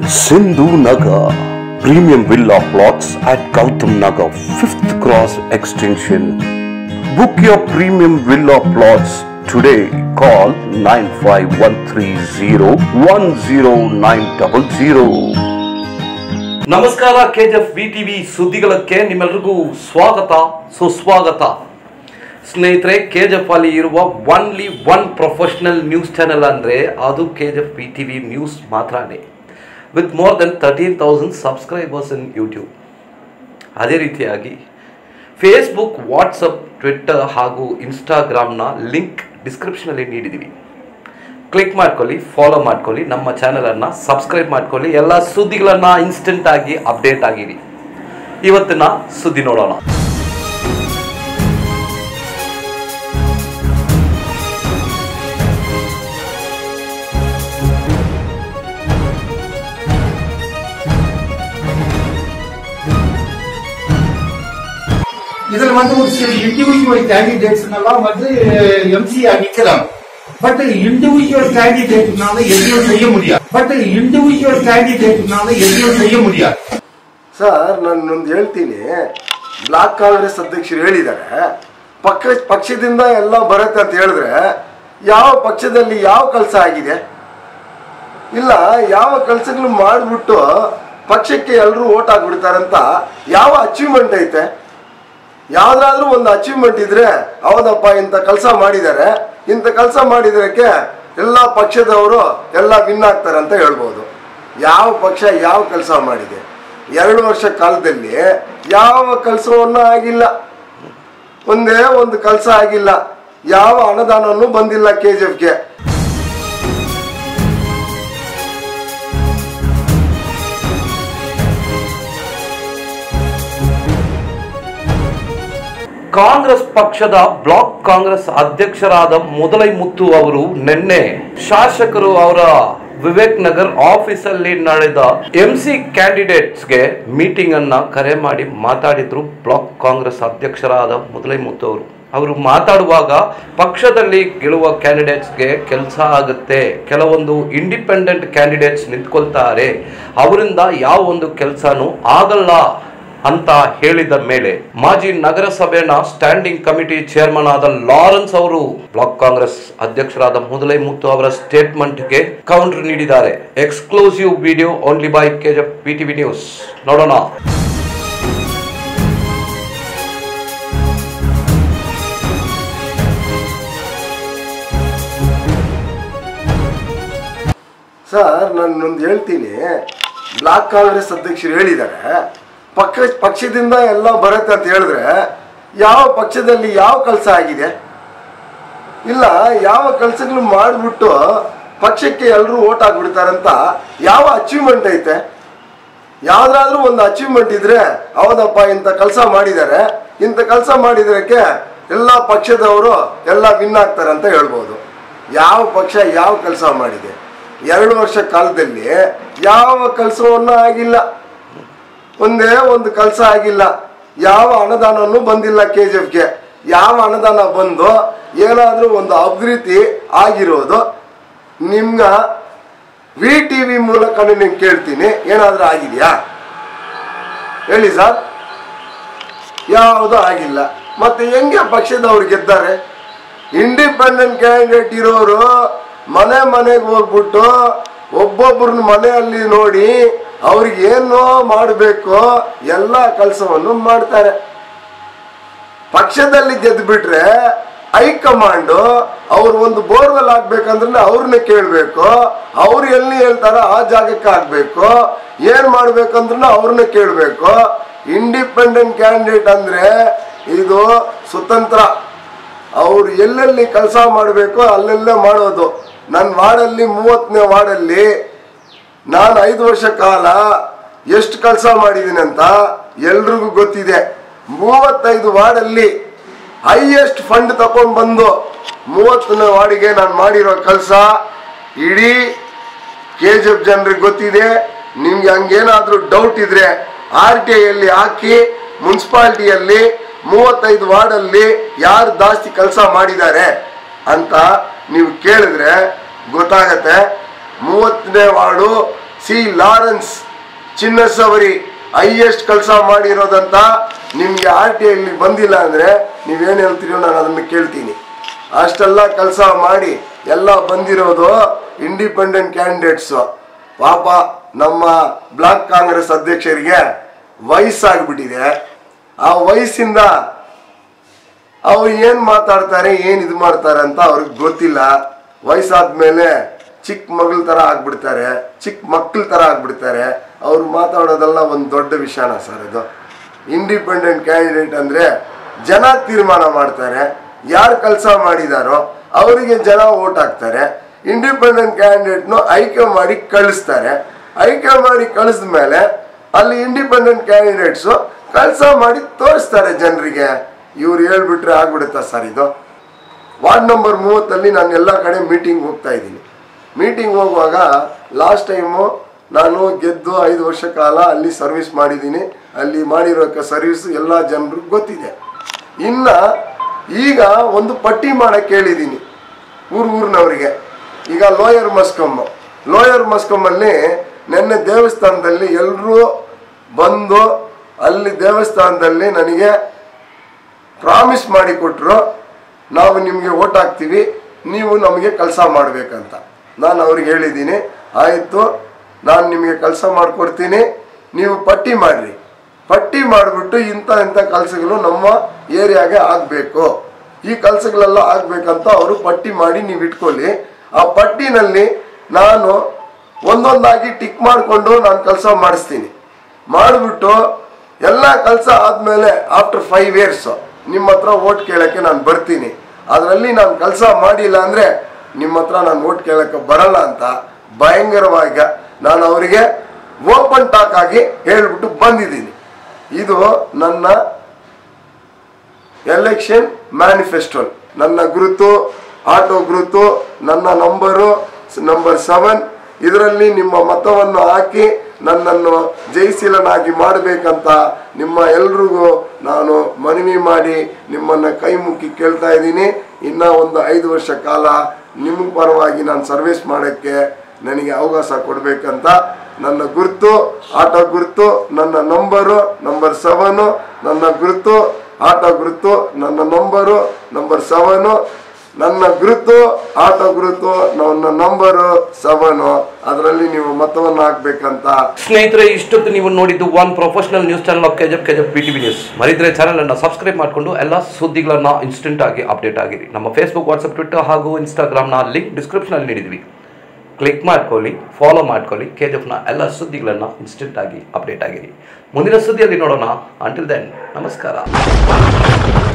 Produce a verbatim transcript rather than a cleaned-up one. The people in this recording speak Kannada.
Sindhu Nagar Premium Villa Plots at Gautam Nagar fifth Cross Extension. Book your premium villa plots today. Call nine five one three zero one zero nine zero zero. ನಮಸ್ಕಾರ ಕೆಜಿಎಫ್ ವಿಟಿವಿ ಸುದ್ದಿಗಳಕ್ಕೆ ನಿಮ್ಮೆಲ್ಲರಿಗೂ ಸ್ವಾಗತ ಸುಸ್ವಾಗತ. ಸ್ನೇಹಿತರೆ, ಕೆಜಿಎಫ್ ಅಲ್ಲಿ ಇರುವ only one professional news channel ಅಂದರೆ ಅದು ಕೆಜಿಎಫ್ ವಿಟಿವಿ ನ್ಯೂಸ್ ಮಾತ್ರನೇ, with more than thirteen thousand subscribers in YouTube. ಅದೇ ರೀತಿಯಾಗಿ ಫೇಸ್ಬುಕ್, ವಾಟ್ಸಪ್, ಟ್ವಿಟ್ಟರ್ ಹಾಗೂ ಇನ್ಸ್ಟಾಗ್ರಾಮ್ನ ಲಿಂಕ್ ಡಿಸ್ಕ್ರಿಪ್ಷನಲ್ಲಿ ನೀಡಿದ್ದೀವಿ. ಕ್ಲಿಕ್ ಮಾಡ್ಕೊಳ್ಳಿ, ಫಾಲೋ ಮಾಡ್ಕೊಳ್ಳಿ, ನಮ್ಮ ಚಾನಲನ್ನು ಸಬ್ಸ್ಕ್ರೈಬ್ ಮಾಡ್ಕೊಳ್ಳಿ. ಎಲ್ಲ ಸುದ್ದಿಗಳನ್ನು ಇನ್ಸ್ಟೆಂಟ್ ಆಗಿ ಅಪ್ಡೇಟ್ ಆಗಿರಿ. ಇವತ್ತಿನ ಸುದ್ದಿ ನೋಡೋಣ. இதில் வந்து ஒரு சில இண்டிவிஜுவல் கேண்டிடேட்ஸ்னால வந்து எம்சி நிக்கலாம். பட் இண்டிவிஜுவல் கேண்டிடேட்னால எதுவும் செய்ய முடியாது. பட் இண்டிவிஜுவல் கேண்டிடேட்னால எதுவும் செய்ய முடியாது. ಸರ್, ನಾನೊಂದು ಹೇಳ್ತೀನಿ. ಬ್ಲಾಕ್ ಕಾಂಗ್ರೆಸ್ ಅಧ್ಯಕ್ಷರು ಹೇಳಿದ್ದಾರೆ ಪಕ್ಷ ಪಕ್ಷದಿಂದ ಎಲ್ಲ ಬರುತ್ತೆ ಅಂತ ಹೇಳಿದ್ರೆ ಯಾವ ಪಕ್ಷದಲ್ಲಿ ಯಾವ ಕೆಲಸ ಆಗಿದೆ ಇಲ್ಲ, ಯಾವ ಕೆಲಸಗಳು ಮಾಡಿಬಿಟ್ಟು ಪಕ್ಷಕ್ಕೆ ಎಲ್ಲರೂ ಓಟ್ ಹಾಕ್ಬಿಡ್ತಾರಂತ ಯಾವ ಅಚೀವ್ಮೆಂಟ್ ಐತೆ? ಯಾವ್ದಾದ್ರೂ ಒಂದು ಅಚೀವ್ಮೆಂಟ್ ಇದ್ರೆ ಹೌದಪ್ಪ ಇಂಥ ಕೆಲಸ ಮಾಡಿದ್ದಾರೆ, ಇಂಥ ಕೆಲಸ ಮಾಡಿದ್ರಕ್ಕೆ ಎಲ್ಲ ಪಕ್ಷದವರು ಎಲ್ಲ ವಿನ್ ಆಗ್ತಾರೆ ಅಂತ ಹೇಳ್ಬೋದು. ಯಾವ ಪಕ್ಷ ಯಾವ ಕೆಲಸ ಮಾಡಿದೆ? ಎರಡು ವರ್ಷ ಕಾಲದಲ್ಲಿ ಯಾವ ಕೆಲಸವನ್ನ ಆಗಿಲ್ಲ, ಒಂದೇ ಒಂದು ಕೆಲಸ ಆಗಿಲ್ಲ, ಯಾವ ಅನುದಾನನೂ ಬಂದಿಲ್ಲ ಕೆ ಜಿ ಎಫ್ಗೆ. ಕಾಂಗ್ರೆಸ್ ಪಕ್ಷದ ಬ್ಲಾಕ್ ಕಾಂಗ್ರೆಸ್ ಅಧ್ಯಕ್ಷರಾದ ಮುದಲೈಮುತ್ತು ಅವರು ನಿನ್ನೆ ಶಾಸಕರು ಅವರ ವಿವೇಕ್ ನಗರ್ ಆಫೀಸಲ್ಲಿ ನಡೆದ ಎಂಸಿ ಕ್ಯಾಂಡಿಡೇಟ್ಸ್ಗೆ ಮೀಟಿಂಗ್ ಅನ್ನ ಕರೆ ಮಾಡಿ ಮಾತಾಡಿದ್ರು. ಬ್ಲಾಕ್ ಕಾಂಗ್ರೆಸ್ ಅಧ್ಯಕ್ಷರಾದ ಮುದಲೈಮುತ್ತು ಅವರು ಅವರು ಮಾತಾಡುವಾಗ ಪಕ್ಷದಲ್ಲಿ ಗೆಲ್ಲುವ ಕ್ಯಾಂಡಿಡೇಟ್ಸ್ಗೆ ಕೆಲಸ ಆಗುತ್ತೆ, ಕೆಲವೊಂದು ಇಂಡಿಪೆಂಡೆಂಟ್ ಕ್ಯಾಂಡಿಡೇಟ್ಸ್ ನಿಂತ್ಕೊಳ್ತಾರೆ, ಅವರಿಂದ ಯಾವ ಒಂದು ಕೆಲಸನೂ ಆಗಲ್ಲ ಅಂತ ಹೇಳಿದ ಮೇಲೆ ಮಾಜಿ ನಗರಸಭೆಯ ಸ್ಟ್ಯಾಂಡಿಂಗ್ ಕಮಿಟಿ ಚೇರ್ಮನ್ ಆದ ಲಾರೆನ್ಸ್ ಅವರು ಬ್ಲಾಕ್ ಕಾಂಗ್ರೆಸ್ ಅಧ್ಯಕ್ಷರಾದ ಮುದಲೈಮುತ್ತು ಅವರ ಸ್ಟೇಟ್ಮೆಂಟ್ಗೆ ಕೌಂಟರ್ ನೀಡಿದ್ದಾರೆ. Exclusive video only by KGF VTV news. ನೋಡೋಣ. ಸರ್, ನಾನೊಂದು ಹೇಳ್ತೀನಿ. ಬ್ಲಾಕ್ ಕಾಂಗ್ರೆಸ್ ಅಧ್ಯಕ್ಷರು ಹೇಳಿದ್ದಾರೆ ಪಕ್ಷ ಪಕ್ಷದಿಂದ ಎಲ್ಲ ಬರುತ್ತೆ ಅಂತ ಹೇಳಿದ್ರೆ ಯಾವ ಪಕ್ಷದಲ್ಲಿ ಯಾವ ಕೆಲಸ ಆಗಿದೆ ಇಲ್ಲ, ಯಾವ ಕೆಲಸಗಳು ಮಾಡಿಬಿಟ್ಟು ಪಕ್ಷಕ್ಕೆ ಎಲ್ಲರೂ ಓಟ್ ಹಾಕ್ಬಿಡ್ತಾರಂತ ಯಾವ ಅಚೀವ್ಮೆಂಟ್ ಐತೆ? ಯಾವ್ದಾದ್ರೂ ಒಂದು ಅಚೀವ್ಮೆಂಟ್ ಇದ್ರೆ ಹೌದಪ್ಪ ಇಂಥ ಕೆಲಸ ಮಾಡಿದ್ದಾರೆ, ಇಂಥ ಕೆಲಸ ಮಾಡಿದ್ರಕ್ಕೆ ಎಲ್ಲ ಪಕ್ಷದವರು ಎಲ್ಲ ವಿನ್ ಆಗ್ತಾರೆ ಅಂತ ಹೇಳ್ಬೋದು. ಯಾವ ಪಕ್ಷ ಯಾವ ಕೆಲಸ ಮಾಡಿದೆ? ಎರಡು ವರ್ಷ ಕಾಲದಲ್ಲಿ ಯಾವ ಕೆಲಸವನ್ನ ಆಗಿಲ್ಲ, ಒಂದೇ ಒಂದು ಕೆಲಸ ಆಗಿಲ್ಲ, ಯಾವ ಅನುದಾನನೂ ಬಂದಿಲ್ಲ ಕೆ ಜಿ ಎಫ್ಗೆ. ಯಾವ ಅನುದಾನ ಬಂದು ಏನಾದರೂ ಒಂದು ಅಭಿವೃದ್ಧಿ ಆಗಿರೋದು ನಿಮ್ಮ ವಿ ಟಿ ವಿ ಮೂಲಕ ನಿಮ್ಗೆ ಕೇಳ್ತೀನಿ, ಏನಾದರೂ ಆಗಿದೆಯಾ ಹೇಳಿ ಸರ್? ಯಾವುದೂ ಆಗಿಲ್ಲ. ಮತ್ತೆ ಹೆಂಗೆ ಪಕ್ಷದವ್ರು ಗೆದ್ದಾರೆ? ಇಂಡಿಪೆಂಡೆಂಟ್ ಕ್ಯಾಂಡಿಡೇಟ್ ಇರೋರು ಮನೆ ಮನೆಗೆ ಹೋಗ್ಬಿಟ್ಟು ಒಬ್ಬೊಬ್ಬರನ್ನ ಮನೆಯಲ್ಲಿ ನೋಡಿ ಅವ್ರಿಗೆ ಏನೋ ಮಾಡಬೇಕು ಎಲ್ಲ ಕೆಲಸವನ್ನು ಮಾಡ್ತಾರೆ. ಪಕ್ಷದಲ್ಲಿ ಗೆದ್ದು ಬಿಟ್ರೆ ಹೈಕಮಾಂಡು ಅವ್ರು ಒಂದು ಬೋರ್ವೆಲ್ ಆಗ್ಬೇಕಂದ್ರೆ ಅವ್ರನ್ನೇ ಕೇಳಬೇಕು, ಅವ್ರು ಎಲ್ಲಿ ಹೇಳ್ತಾರೋ ಆ ಜಾಗಕ್ಕೆ ಆಗ್ಬೇಕು, ಏನ್ ಮಾಡ್ಬೇಕಂದ್ರೂ ಅವ್ರನ್ನೇ ಕೇಳಬೇಕು. ಇಂಡಿಪೆಂಡೆಂಟ್ ಕ್ಯಾಂಡಿಡೇಟ್ ಅಂದ್ರೆ ಇದು ಸ್ವತಂತ್ರ, ಅವ್ರು ಎಲ್ಲೆಲ್ಲಿ ಕೆಲಸ ಮಾಡಬೇಕು ಅಲ್ಲೆಲ್ಲೇ ಮಾಡೋದು. ನನ್ನ ವಾರ್ಡಲ್ಲಿ ಮೂವತ್ತನೇ ವಾರ್ಡಲ್ಲಿ ನಾನು ಐದು ವರ್ಷ ಕಾಲ ಎಷ್ಟು ಕೆಲಸ ಮಾಡಿದ್ದೀನಿ ಅಂತ ಎಲ್ರಿಗೂ ಗೊತ್ತಿದೆ. ಮೂವತ್ತೈದು ವಾರ್ಡಲ್ಲಿ ಹೈಯೆಸ್ಟ್ ಫಂಡ್ ತಗೊಂಡು ಬಂದು ಮೂವತ್ತನೇ ವಾರ್ಡಿಗೆ ನಾನು ಮಾಡಿರೋ ಕೆಲಸ ಇಡೀ ಕೆ ಜಿ ಎಫ್ ಜನರಿಗೆ ಗೊತ್ತಿದೆ. ನಿಮ್ಗೆ ಹಂಗೇನಾದ್ರೂ ಡೌಟ್ ಇದ್ರೆ ಆರ್ ಟಿ ಐಯಲ್ಲಿ ಹಾಕಿ ಮುನ್ಸಿಪಾಲಿಟಿಯಲ್ಲಿ ಮೂವತ್ತೈದು ವಾರ್ಡಲ್ಲಿ ಯಾರು ಜಾಸ್ತಿ ಕೆಲಸ ಮಾಡಿದ್ದಾರೆ ಅಂತ ನೀವು ಕೇಳಿದ್ರೆ ಗೊತ್ತಾಗತ್ತೆ. ಮೂವತ್ತನೇ ward C Lawrence Chinnasavari highest ಕೆಲಸ ಮಾಡಿರೋದಂತ ನಿಮಗೆ ಆರ್ ಟಿ ಐಲಿ ಬಂದಿಲ್ಲ ಅಂದರೆ ನೀವೇನು ಹೇಳ್ತೀರೋ ನಾನು ಅದನ್ನು ಕೇಳ್ತೀನಿ. ಅಷ್ಟೆಲ್ಲ ಕೆಲಸ ಮಾಡಿ ಎಲ್ಲ ಬಂದಿರೋದು ಇಂಡಿಪೆಂಡೆಂಟ್ ಕ್ಯಾಂಡಿಡೇಟ್ಸು. ಪಾಪ ನಮ್ಮ ಬ್ಲಾಕ್ ಕಾಂಗ್ರೆಸ್ ಅಧ್ಯಕ್ಷರಿಗೆ ವಯಸ್ಸಾಗ್ಬಿಟ್ಟಿದೆ. ಆ ವಯಸ್ಸಿಂದ ಅವ್ರು ಏನು ಮಾತಾಡ್ತಾರೆ ಏನು ಇದು ಮಾಡ್ತಾರೆ ಅಂತ ಅವ್ರಿಗೆ ಗೊತ್ತಿಲ್ಲ. ವಯಸ್ಸಾದ್ಮೇಲೆ ಚಿಕ್ಕ ಮಗಳ ಥರ ಆಗ್ಬಿಡ್ತಾರೆ, ಚಿಕ್ಕ ಮಕ್ಕಳ ಥರ ಆಗ್ಬಿಡ್ತಾರೆ. ಅವ್ರು ಮಾತಾಡೋದೆಲ್ಲ ಒಂದು ದೊಡ್ಡ ವಿಷಯನ ಸರ್ ಇದು. ಇಂಡಿಪೆಂಡೆಂಟ್ ಕ್ಯಾಂಡಿಡೇಟ್ ಅಂದರೆ ಜನ ತೀರ್ಮಾನ ಮಾಡ್ತಾರೆ. ಯಾರು ಕೆಲಸ ಮಾಡಿದಾರೋ ಅವರಿಗೆ ಜನ ಓಟ್ ಹಾಕ್ತಾರೆ. ಇಂಡಿಪೆಂಡೆಂಟ್ ಕ್ಯಾಂಡಿಡೇಟ್ನು ಆಯ್ಕೆ ಮಾಡಿ ಕಳಿಸ್ತಾರೆ. ಆಯ್ಕೆ ಮಾಡಿ ಕಳಿಸಿದ ಮೇಲೆ ಅಲ್ಲಿ ಇಂಡಿಪೆಂಡೆಂಟ್ ಕ್ಯಾಂಡಿಡೇಟ್ಸು ಕೆಲಸ ಮಾಡಿ ತೋರಿಸ್ತಾರೆ ಜನರಿಗೆ. ಇವ್ರು ಹೇಳ್ಬಿಟ್ರೆ ಆಗ್ಬಿಡುತ್ತಾ ಸರ್ ಇದು? ವಾರ್ಡ್ ನಂಬರ್ ಮೂವತ್ತಲ್ಲಿ ನಾನು ಎಲ್ಲ ಕಡೆ ಮೀಟಿಂಗ್ ಹೋಗ್ತಾ ಇದ್ದೀನಿ. ಮೀಟಿಂಗ್ ಹೋಗುವಾಗ ಲಾಸ್ಟ್ ಟೈಮು ನಾನು ಗೆದ್ದು ಐದು ವರ್ಷ ಕಾಲ ಅಲ್ಲಿ ಸರ್ವಿಸ್ ಮಾಡಿದ್ದೀನಿ. ಅಲ್ಲಿ ಮಾಡಿರೋ ಸರ್ವಿಸ್ ಎಲ್ಲ ಜನರಿಗೆ ಗೊತ್ತಿದೆ. ಇನ್ನು ಈಗ ಒಂದು ಪಟ್ಟಿ ಮಾಡಕ್ಕೆ ಹೇಳಿದ್ದೀನಿ ಊರು ಊರಿನವರಿಗೆ. ಈಗ ಲೋಯರ್ ಮಸ್ಕಮ್ಮ ಲೋಯರ್ ಮಸ್ಕಮ್ಮಲ್ಲಿ ನೆನ್ನೆ ದೇವಸ್ಥಾನದಲ್ಲಿ ಎಲ್ಲರೂ ಬಂದು ಅಲ್ಲಿ ದೇವಸ್ಥಾನದಲ್ಲಿ ನನಗೆ ಪ್ರಾಮಿಸ್ ಮಾಡಿಕೊಟ್ರು, ನಾವು ನಿಮಗೆ ಓಟ್ ಹಾಕ್ತೀವಿ, ನೀವು ನಮಗೆ ಕೆಲಸ ಮಾಡಬೇಕಂತ. ನಾನು ಅವ್ರಿಗೆ ಹೇಳಿದ್ದೀನಿ, ಆಯಿತು ನಾನು ನಿಮಗೆ ಕೆಲಸ ಮಾಡಿಕೊಡ್ತೀನಿ, ನೀವು ಪಟ್ಟಿ ಮಾಡಿರಿ. ಪಟ್ಟಿ ಮಾಡಿಬಿಟ್ಟು ಇಂಥ ಇಂಥ ಕೆಲಸಗಳು ನಮ್ಮ ಏರಿಯಾಗೆ ಆಗಬೇಕು, ಈ ಕೆಲಸಗಳೆಲ್ಲ ಆಗಬೇಕಂತ ಅವರು ಪಟ್ಟಿ ಮಾಡಿ ನೀವು ಇಟ್ಕೊಳ್ಳಿ. ಆ ಪಟ್ಟಿನಲ್ಲಿ ನಾನು ಒಂದೊಂದಾಗಿ ಟಿಕ್ ಮಾಡಿಕೊಂಡು ನಾನು ಕೆಲಸ ಮಾಡಿಸ್ತೀನಿ. ಮಾಡಿಬಿಟ್ಟು ಎಲ್ಲ ಕೆಲಸ ಆದಮೇಲೆ ಆಫ್ಟರ್ ಫೈವ್ ಇಯರ್ಸು ನಿಮ್ಮ ಹತ್ರ ಓಟ್ ಕೇಳೋಕ್ಕೆ ನಾನು ಬರ್ತೀನಿ. ಅದರಲ್ಲಿ ನಾನು ಕೆಲಸ ಮಾಡಿಲ್ಲ ಅಂದರೆ ನಿಮ್ಮ ಹತ್ರ ನಾನು ಓಟ್ ಕೇಳೋಕ್ಕೆ ಬರಲ್ಲ ಅಂತ ಭಯಂಕರವಾಗಿ ನಾನು ಅವರಿಗೆ ಓಪನ್ ಟಾಕ್ ಆಗಿ ಹೇಳಿಬಿಟ್ಟು ಬಂದಿದ್ದೀನಿ. ಇದು ನನ್ನ ಎಲೆಕ್ಷನ್ ಮ್ಯಾನಿಫೆಸ್ಟೋ. ನನ್ನ ಗುರುತು, ಆಟೋ ಗುರುತು, ನನ್ನ ನಂಬರು ನಂಬರ್ ಸೆವೆನ್. ಇದರಲ್ಲಿ ನಿಮ್ಮ ಮತವನ್ನು ಹಾಕಿ ನನ್ನನ್ನು ಜಯಶೀಲನಾಗಿ ಮಾಡಬೇಕಂತ ನಿಮ್ಮ ಎಲ್ರಿಗೂ ನಾನು ಮನವಿ ಮಾಡಿ ನಿಮ್ಮನ್ನು ಕೈ ಮುಕ್ಕಿ ಕೇಳ್ತಾ ಇದ್ದೀನಿ. ಇನ್ನೂ ಒಂದು ಐದು ವರ್ಷ ಕಾಲ ನಿಮ್ಮ ಪರವಾಗಿ ನಾನು ಸರ್ವಿಸ್ ಮಾಡೋಕ್ಕೆ ನನಗೆ ಅವಕಾಶ ಕೊಡಬೇಕಂತ ನನ್ನ ಗುರುತು, ಆಟೋ ಗುರುತು, ನನ್ನ ನಂಬರು ನಂಬರ್ ಸೆವೆನು, ನನ್ನ ಗುರುತು, ಆಟೋ ಗುರುತು, ನನ್ನ ನಂಬರು ನಂಬರ್ ಸೆವೆನು, ನನ್ನ ಗುರುತು, ಆಟೋ ಗುರುತು, ನನ್ನ ನಂಬರು ಸೆವೆನು. ಅದರಲ್ಲಿ ನೀವು ಮತವನ್ನು ಹಾಕ್ಬೇಕಂತ. ಸ್ನೇಹಿತರೆ, ಇಷ್ಟೊತ್ತು ನೀವು ನೋಡಿದ್ದು one professional news channel of KGF KGF P T V news. ಮರಿದ್ರೆ ಚಾನಲ್ ಅನ್ನು ಸಬ್ಸ್ಕ್ರೈಬ್ ಮಾಡಿಕೊಂಡು ಎಲ್ಲ ಸುದ್ದಿಗಳನ್ನ ಇನ್ಸ್ಟೆಂಟ್ ಆಗಿ ಅಪ್ಡೇಟ್ ಆಗಿರಿ. ನಮ್ಮ ಫೇಸ್ಬುಕ್, ವಾಟ್ಸಪ್, ಟ್ವಿಟರ್ ಹಾಗೂ ಇನ್ಸ್ಟಾಗ್ರಾಮ್ನ ಲಿಂಕ್ ಡಿಸ್ಕ್ರಿಪ್ಷನಲ್ಲಿ ನೀಡಿದ್ವಿ. ಕ್ಲಿಕ್ ಮಾಡ್ಕೊಳ್ಳಿ, ಫಾಲೋ ಮಾಡ್ಕೊಳ್ಳಿ. ಕೆಜೆಪ್ನ ಎಲ್ಲ ಸುದ್ದಿಗಳನ್ನು ಇನ್ಸ್ಟೆಂಟ್ ಆಗಿ ಅಪ್ಡೇಟ್ ಆಗಿರಿ. ಮುಂದಿನ ಸುದ್ದಿಯಲ್ಲಿ ನೋಡೋಣ. ಅಂಟಿಲ್ ದೆನ್, ನಮಸ್ಕಾರ.